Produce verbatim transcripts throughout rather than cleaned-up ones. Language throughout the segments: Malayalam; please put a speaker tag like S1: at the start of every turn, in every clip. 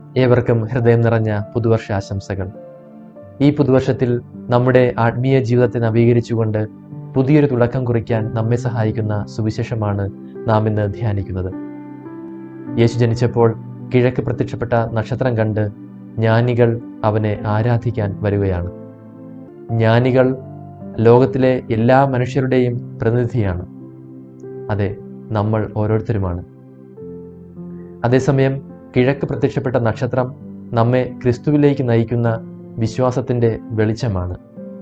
S1: ഏവർക്കും ഹൃദയം നിറഞ്ഞ പുതുവർഷ ആശംസകൾ. ഈ പുതുവർഷത്തിൽ നമ്മുടെ ആത്മീയ ജീവിതത്തെ നവീകരിച്ചുകൊണ്ട് പുതിയൊരു തുടക്കം കുറിക്കാൻ നമ്മെ സഹായിക്കുന്ന സുവിശേഷമാണ് നാം ഇന്ന് ധ്യാനിക്കുന്നത്. യേശു ജനിച്ചപ്പോൾ കിഴക്ക് പ്രത്യക്ഷപ്പെട്ട നക്ഷത്രം കണ്ട് ജ്ഞാനികൾ അവനെ ആരാധിക്കാൻ വരികയാണ്. ജ്ഞാനികൾ ലോകത്തിലെ എല്ലാ മനുഷ്യരുടെയും പ്രതിനിധിയാണ്. അതെ, നമ്മൾ ഓരോരുത്തരുമാണ്. അതേസമയം കിഴക്ക് പ്രത്യക്ഷപ്പെട്ട നക്ഷത്രം നമ്മെ ക്രിസ്തുവിലേക്ക് നയിക്കുന്ന വിശ്വാസത്തിൻ്റെ വെളിച്ചമാണ്.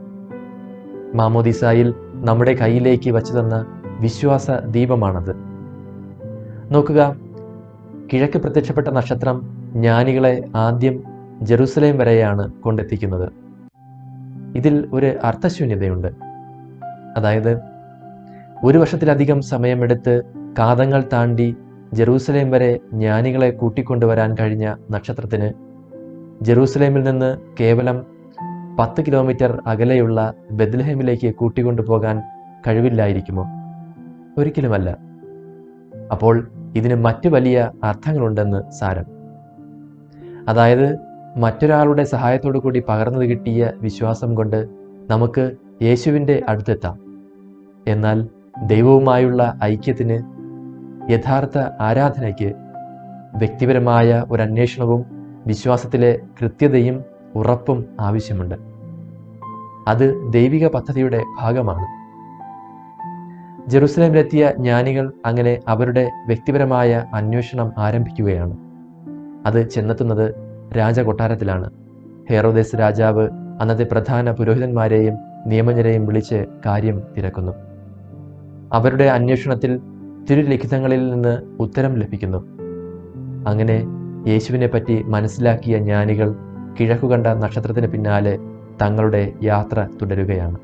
S1: മാമോദീസായിൽ നമ്മുടെ കയ്യിലേക്ക് വച്ചു തന്ന വിശ്വാസ ദീപമാണത്. നോക്കുക, കിഴക്ക് പ്രത്യക്ഷപ്പെട്ട നക്ഷത്രം ജ്ഞാനികളെ ആദ്യം ജെറുസലേം വരെയാണ് കൊണ്ടെത്തിക്കുന്നത്. ഇതിൽ ഒരു അർത്ഥശൂന്യതയുണ്ട്. അതായത്, ഒരു വർഷത്തിലധികം സമയമെടുത്ത് കാതങ്ങൾ താണ്ടി ജെറൂസലേം വരെ ജ്ഞാനികളെ കൂട്ടിക്കൊണ്ടുവരാൻ കഴിഞ്ഞ നക്ഷത്രത്തിന് ജെറൂസലേമിൽ നിന്ന് കേവലം പത്ത് കിലോമീറ്റർ അകലെയുള്ള ബെത്ലഹേമിലേക്ക് കൂട്ടിക്കൊണ്ടുപോകാൻ കഴിവില്ലായിരിക്കുമോ? ഒരിക്കലുമല്ല. അപ്പോൾ ഇതിന് മറ്റു വലിയ അർത്ഥങ്ങളുണ്ടെന്ന് സാരം. അതായത്, മറ്റൊരാളുടെ സഹായത്തോടു കൂടി പകർന്നു കിട്ടിയ വിശ്വാസം കൊണ്ട് നമുക്ക് യേശുവിൻ്റെ അടുത്തെത്താം. എന്നാൽ ദൈവവുമായുള്ള ഐക്യത്തിന്, യഥാർത്ഥ ആരാധനയ്ക്ക് വ്യക്തിപരമായ ഒരു അന്വേഷണവും വിശ്വാസത്തിലെ കൃത്യതയും ഉറപ്പും ആവശ്യമുണ്ട്. അത് ദൈവിക പദ്ധതിയുടെ ഭാഗമാണ്. ജെറുസലേമിലെത്തിയ ജ്ഞാനികൾ അങ്ങനെ അവരുടെ വ്യക്തിപരമായ അന്വേഷണം ആരംഭിക്കുകയാണ്. അത് ചെന്നെത്തുന്നത് രാജകൊട്ടാരത്തിലാണ്. ഹെറോദേസ് രാജാവ് അന്നത്തെ പ്രധാന പുരോഹിതന്മാരെയും നിയമജ്ഞരെയും വിളിച്ച് കാര്യം തിരക്കുന്നു. അവരുടെ അന്വേഷണത്തിൽ തിരുലിഖിതങ്ങളിൽ നിന്ന് ഉത്തരം ലഭിക്കുന്നു. അങ്ങനെ യേശുവിനെ പറ്റി മനസ്സിലാക്കിയ ജ്ഞാനികൾ കിഴക്കുകണ്ട നക്ഷത്രത്തിന് പിന്നാലെ തങ്ങളുടെ യാത്ര തുടരുകയാണ്.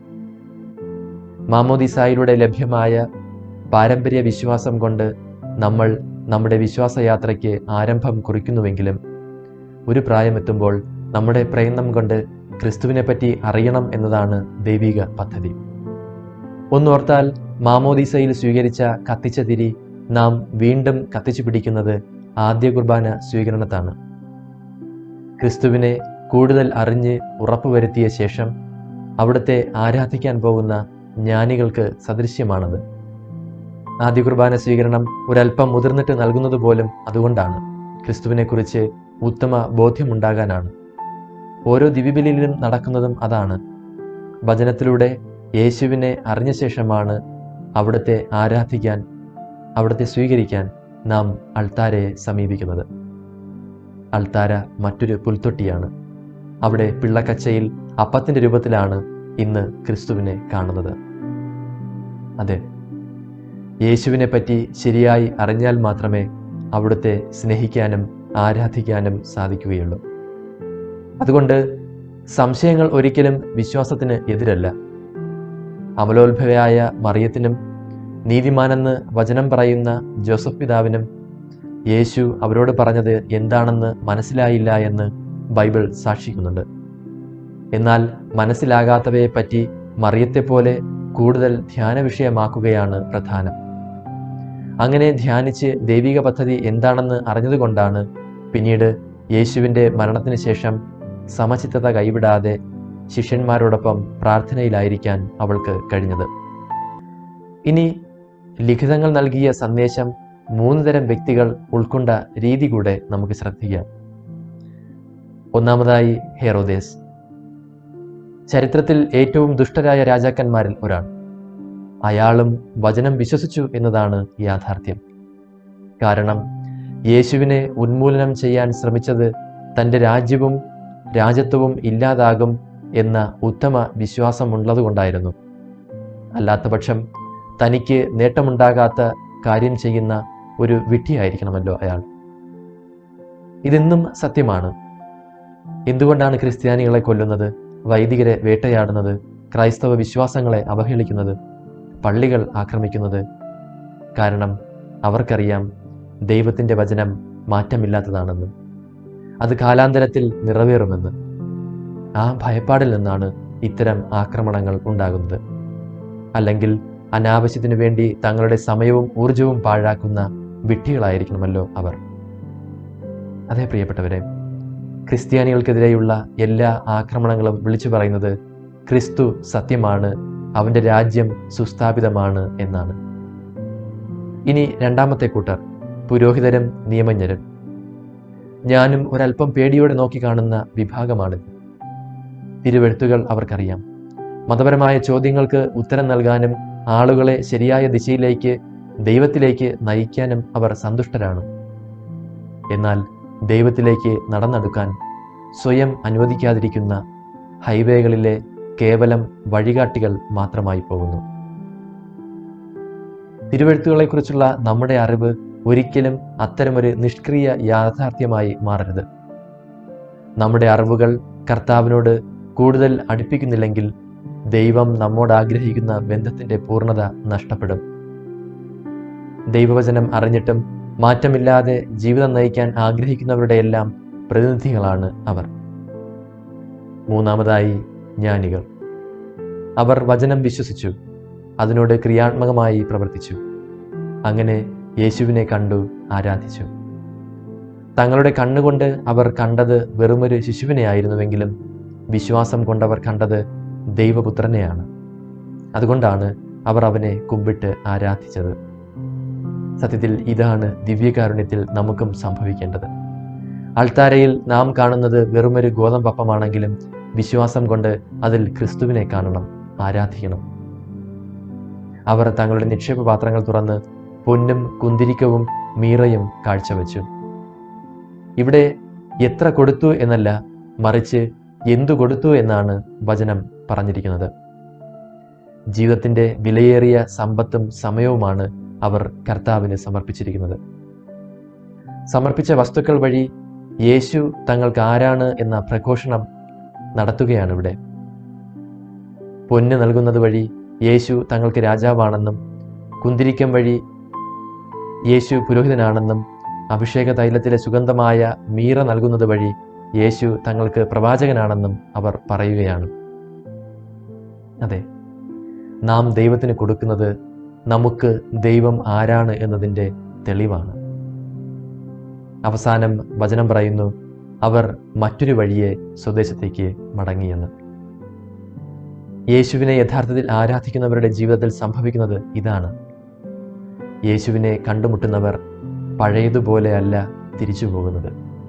S1: മാമോദീസായിലൂടെ ലഭ്യമായ പാരമ്പര്യ വിശ്വാസം കൊണ്ട് നമ്മൾ നമ്മുടെ വിശ്വാസയാത്രയ്ക്ക് ആരംഭം കുറിക്കുന്നുവെങ്കിലും ഒരു പ്രായമെത്തുമ്പോൾ നമ്മുടെ പ്രയത്നം കൊണ്ട് ക്രിസ്തുവിനെ പറ്റി അറിയണം എന്നതാണ് ദൈവിക പദ്ധതി. ഒന്നോർത്താൽ, മാമോദീസയിൽ സ്വീകരിച്ച കത്തിച്ച തിരി നാം വീണ്ടും കത്തിച്ചു പിടിക്കുന്നത് ആദ്യ കുർബാന സ്വീകരണത്താണ്. ക്രിസ്തുവിനെ കൂടുതൽ അറിഞ്ഞ് ഉറപ്പുവരുത്തിയ ശേഷം അവിടുത്തെ ആരാധിക്കാൻ പോകുന്ന ജ്ഞാനികൾക്ക് സദൃശ്യമാണത്. ആദ്യ കുർബാന സ്വീകരണം ഒരല്പം മുതിർന്നിട്ട് നൽകുന്നത് പോലും അതുകൊണ്ടാണ്. ക്രിസ്തുവിനെക്കുറിച്ച് ഉത്തമ ബോധ്യമുണ്ടാകാനാണ്. ഓരോ ദിവ്യബലിയിലും നടക്കുന്നതും അതാണ്. വചനത്തിലൂടെ യേശുവിനെ അറിഞ്ഞ ശേഷമാണ് അവിടുത്തെ ആരാധിക്കാൻ, അവിടുത്തെ സ്വീകരിക്കാൻ നാം അൾത്താരയെ സമീപിക്കുന്നത്. അൾത്താര മറ്റൊരു പുൽത്തൊട്ടിയാണ്. അവിടെ പിള്ളക്കച്ചയിൽ അപ്പത്തിൻ്റെ രൂപത്തിലാണ് ഇന്ന് ക്രിസ്തുവിനെ കാണുന്നത്. അതെ, യേശുവിനെ പറ്റി ശരിയായി അറിഞ്ഞാൽ മാത്രമേ അവിടുത്തെ സ്നേഹിക്കാനും ആരാധിക്കാനും സാധിക്കുകയുള്ളൂ. അതുകൊണ്ട് സംശയങ്ങൾ ഒരിക്കലും വിശ്വാസത്തിന് എതിരല്ല. അമലോത്ഭവയായ മറിയത്തിനും നീതിമാനെന്ന് വചനം പറയുന്ന ജോസഫ് പിതാവിനും യേശു അവരോട് പറഞ്ഞത് എന്താണെന്ന് മനസ്സിലായില്ല എന്ന് ബൈബിൾ സാക്ഷിക്കുന്നുണ്ട്. എന്നാൽ മനസ്സിലാകാത്തവയെപ്പറ്റി മറിയത്തെപ്പോലെ കൂടുതൽ ധ്യാന വിഷയമാക്കുകയാണ് പ്രധാനം. അങ്ങനെ ധ്യാനിച്ച് ദൈവിക പദ്ധതി എന്താണെന്ന് അറിഞ്ഞതുകൊണ്ടാണ് പിന്നീട് യേശുവിൻ്റെ മരണത്തിന് ശേഷം സമചിത്തത കൈവിടാതെ ശിഷ്യന്മാരോടൊപ്പം പ്രാർത്ഥനയിലായിരിക്കാൻ അവൾക്ക് കഴിഞ്ഞത്. ഇനി ലിഖിതങ്ങൾ നൽകിയ സന്ദേശം മൂന്ന് തരം വ്യക്തികൾ ഉൾക്കൊണ്ട രീതി കൂടെ നമുക്ക് ശ്രദ്ധിക്കാം. ഒന്നാമതായി, ഹെറോദേസ്. ചരിത്രത്തിൽ ഏറ്റവും ദുഷ്ടരായ രാജാക്കന്മാരിൽ ഒരാൾ. അയാളും വചനം വിശ്വസിച്ചു എന്നതാണ് യാഥാർത്ഥ്യം. കാരണം യേശുവിനെ ഉന്മൂലനം ചെയ്യാൻ ശ്രമിച്ചത് തൻ്റെ രാജ്യവും രാജത്വവും ഇല്ലാതാകും എന്ന ഉത്തമ വിശ്വാസമുള്ളതുകൊണ്ടായിരുന്നു. അല്ലാത്തപക്ഷം തനിക്ക് നേട്ടമുണ്ടാകാത്ത കാര്യം ചെയ്യുന്ന ഒരു വിഡ്ഢിയായിരിക്കണമല്ലോ അയാൾ. ഇതെന്നും സത്യമാണ്. എന്തുകൊണ്ടാണ് ക്രിസ്ത്യാനികളെ കൊല്ലുന്നത്, വൈദികരെ വേട്ടയാടുന്നത്, ക്രൈസ്തവ വിശ്വാസങ്ങളെ അവഹേളിക്കുന്നത്, പള്ളികൾ ആക്രമിക്കുന്നത്? കാരണം അവർക്കറിയാം ദൈവത്തിൻ്റെ വചനം മാറ്റമില്ലാത്തതാണെന്ന്, അത് കാലാന്തരത്തിൽ നിറവേറുമെന്ന്. ആ ഭയപ്പാടിൽ നിന്നാണ് ഇത്തരം ആക്രമണങ്ങൾ ഉണ്ടാകുന്നത്. അല്ലെങ്കിൽ അനാവശ്യത്തിനു വേണ്ടി തങ്ങളുടെ സമയവും ഊർജവും പാഴാക്കുന്ന വിഡ്ഢികളായിരിക്കണമല്ലോ അവർ. അതേ പ്രിയപ്പെട്ടവരെ, ക്രിസ്ത്യാനികൾക്കെതിരെയുള്ള എല്ലാ ആക്രമണങ്ങളും വിളിച്ചു പറയുന്നത് ക്രിസ്തു സത്യമാണ്, അവൻ്റെ രാജ്യം സുസ്ഥാപിതമാണ് എന്നാണ്. ഇനി രണ്ടാമത്തെ കൂട്ടർ, പുരോഹിതരും നിയമജ്ഞരും. ഞാനും ഒരല്പം പേടിയോടെ നോക്കിക്കാണുന്ന വിഭാഗമാണിത്. തിരുവെഴുത്തുകൾ അവർക്കറിയാം. മതപരമായ ചോദ്യങ്ങൾക്ക് ഉത്തരം നൽകാനും ആളുകളെ ശരിയായ ദിശയിലേക്ക്, ദൈവത്തിലേക്ക് നയിക്കാനും അവർ സന്തുഷ്ടരാണ്. എന്നാൽ ദൈവത്തിലേക്ക് നടന്നെടുക്കാൻ സ്വയം അനുവദിക്കാതിരിക്കുന്ന ഹൈവേകളിലെ കേവലം വഴികാട്ടികൾ മാത്രമായി പോകുന്നു. തിരുവെഴുത്തുകളെക്കുറിച്ചുള്ള നമ്മുടെ അറിവ് ഒരിക്കലും അത്തരമൊരു നിഷ്ക്രിയ യാഥാർത്ഥ്യമായി മാറരുത്. നമ്മുടെ അറിവുകൾ കർത്താവിനോട് കൂടുതൽ അടുപ്പിക്കുന്നില്ലെങ്കിൽ ദൈവം നമ്മോട് ആഗ്രഹിക്കുന്ന ബന്ധത്തിൻ്റെ പൂർണ്ണത നഷ്ടപ്പെടും. ദൈവവചനം അറിഞ്ഞിട്ടും മാറ്റമില്ലാതെ ജീവിതം നയിക്കാൻ ആഗ്രഹിക്കുന്നവരുടെ എല്ലാം പ്രതിനിധികളാണ് അവർ. മൂന്നാമതായി, ജ്ഞാനികൾ. അവർ വചനം വിശ്വസിച്ചു, അതിനോട് ക്രിയാത്മകമായി പ്രവർത്തിച്ചു. അങ്ങനെ യേശുവിനെ കണ്ടു, ആരാധിച്ചു. തങ്ങളുടെ കണ്ണുകൊണ്ട് അവർ കണ്ടത് വെറുമൊരു ശിശുവിനെ ആയിരുന്നുവെങ്കിലും വിശ്വാസം കൊണ്ടവർ കണ്ടത് ദൈവപുത്രനെയാണ്. അതുകൊണ്ടാണ് അവർ അവനെ കുമ്പിട്ട് ആരാധിച്ചത്. സത്യത്തിൽ ഇതാണ് ദിവ്യകാരുണ്യത്തിൽ നമുക്കും സംഭവിക്കേണ്ടത്. അൾത്താരയിൽ നാം കാണുന്നത് വെറുമൊരു ഗോതമ്പപ്പമാണെങ്കിലും വിശ്വാസം കൊണ്ട് അതിൽ ക്രിസ്തുവിനെ കാണണം, ആരാധിക്കണം. അവർ തങ്ങളുടെ നിക്ഷേപപാത്രങ്ങൾ തുറന്ന് പൊന്നും കുന്തിരിക്കവും മീറയും കാഴ്ചവെച്ചു. ഇവിടെ എത്ര കൊടുത്തു എന്നല്ല, മറിച്ച് എന്തു കൊടുത്തു എന്നാണ് വചനം പറഞ്ഞിരിക്കുന്നത്. ജീവിതത്തിൻ്റെ വിലയേറിയ സമ്പത്തും സമയവുമാണ് അവർ കർത്താവിന് സമർപ്പിച്ചിരിക്കുന്നത്. സമർപ്പിച്ച വസ്തുക്കൾ വഴി യേശു തങ്ങൾക്ക് ആരാണ് എന്ന പ്രഘോഷണം നടത്തുകയാണ് ഇവിടെ. പൊന്ന് നൽകുന്നത് വഴി യേശു തങ്ങൾക്ക് രാജാവാണെന്നും, കുന്തിരിക്കം വഴി യേശു പുരോഹിതനാണെന്നും, അഭിഷേക തൈലത്തിലെ സുഗന്ധമായ മീറ നൽകുന്നത് വഴി യേശു തങ്ങൾക്ക് പ്രവാചകനാണെന്നും അവർ പറയുകയാണ്. അതെ, നാം ദൈവത്തിന് കൊടുക്കുന്നത് നമുക്ക് ദൈവം ആരാണ് എന്നതിൻ്റെ തെളിവാണ്. അവസാനം വചനം പറയുന്നു, അവർ മറ്റൊരു വഴിയെ സ്വദേശത്തേക്ക് മടങ്ങിയെന്ന്. യേശുവിനെ യഥാർത്ഥത്തിൽ ആരാധിക്കുന്നവരുടെ ജീവിതത്തിൽ സംഭവിക്കുന്നത് ഇതാണ്. യേശുവിനെ കണ്ടുമുട്ടുന്നവർ പഴയതുപോലെ അല്ല തിരിച്ചു പോകുന്നത്.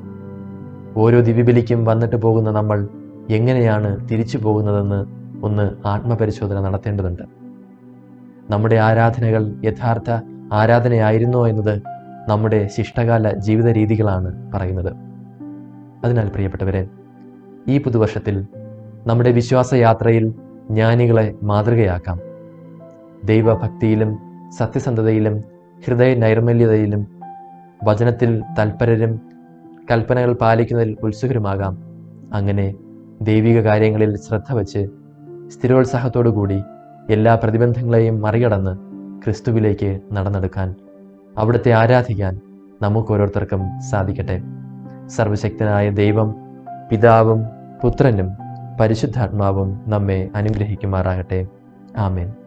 S1: ഓരോ ദിവ്യബലിക്കും വന്നിട്ട് പോകുന്ന നമ്മൾ എങ്ങനെയാണ് തിരിച്ചു പോകുന്നതെന്ന് ഒന്ന് ആത്മപരിശോധന നടത്തേണ്ടതുണ്ട്. നമ്മുടെ ആരാധനകൾ യഥാർത്ഥ ആരാധനയായിരുന്നോ എന്നത് നമ്മുടെ ശിഷ്ടകാല ജീവിത രീതികളാണ് പറയുന്നത്. അതിനാൽ പ്രിയപ്പെട്ടവരെ, ഈ പുതുവർഷത്തിൽ നമ്മുടെ വിശ്വാസയാത്രയിൽ ജ്ഞാനികളെ മാതൃകയാക്കാം. ദൈവഭക്തിയിലും സത്യസന്ധതയിലും ഹൃദയ നൈർമല്യതയിലും വചനത്തിൽ തൽപരരും കൽപ്പനകൾ പാലിക്കുന്നതിൽ ഉത്സുകരുമാകാം. അങ്ങനെ ദൈവിക കാര്യങ്ങളിൽ ശ്രദ്ധ വച്ച് സ്ഥിരോത്സാഹത്തോടുകൂടി എല്ലാ പ്രതിബന്ധങ്ങളെയും മറികടന്ന് ക്രിസ്തുവിലേക്ക് നടന്നെടുക്കാൻ, അവിടുത്തെ ആരാധിക്കാൻ നമുക്ക് ഓരോരുത്തർക്കും സാധിക്കട്ടെ. സർവശക്തനായ ദൈവം, പിതാവും പുത്രനും പരിശുദ്ധാത്മാവും നമ്മെ അനുഗ്രഹിക്കുമാറാകട്ടെ. ആമേൻ.